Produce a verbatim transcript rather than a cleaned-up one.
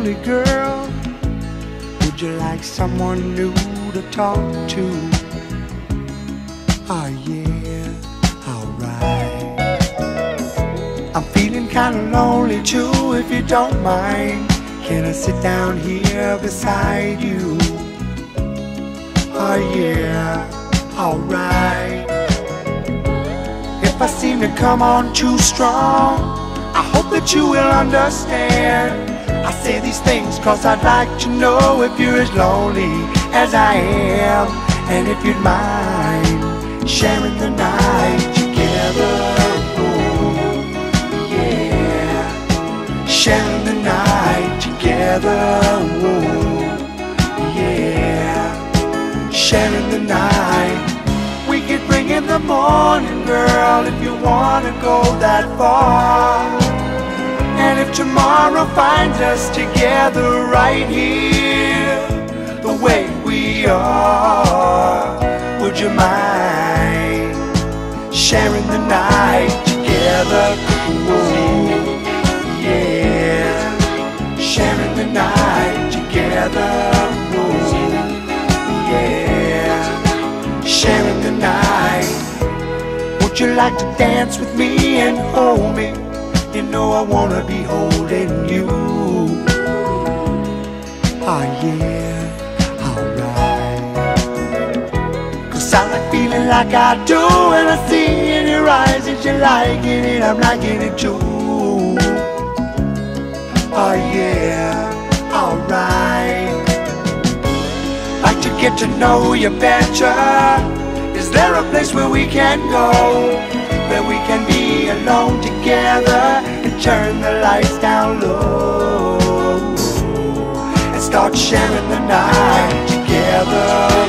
lonely girl? Would you like someone new to talk to? Oh yeah, alright. I'm feeling kinda lonely too, if you don't mind. Can I sit down here beside you? Oh yeah, alright. If I seem to come on too strong, I hope that you will understand. I say these things cause I'd like to know if you're as lonely as I am, and if you'd mind sharing the night together. Oh, yeah, sharing the night together. Oh, yeah, sharing the night. We could bring in the morning, girl, if you wanna go that far. And if tomorrow finds us together right here, the way we are, would you mind sharing the night together? Ooh, yeah, sharing the night together. Ooh, yeah, sharing the night. Would you like to dance with me and hold me? You know I wanna be holding you. Oh yeah, alright. Cause I like feeling like I do, and I see in your eyes that you're liking it, I'm liking it too. Oh yeah, alright. Like to get to know you better. Is there a place where we can go, where we can be alone together and turn the lights down low and start sharing the night together?